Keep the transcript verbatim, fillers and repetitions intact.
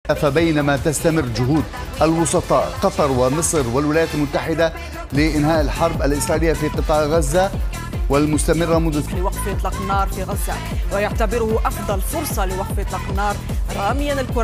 فبينما تستمر جهود الوسطاء قطر ومصر والولايات المتحدة لإنهاء الحرب الإسرائيلية في قطاع غزة والمستمرة منذ لوقف إطلاق النار في غزة، ويعتبره أفضل فرصة لوقف إطلاق النار راميا الكرة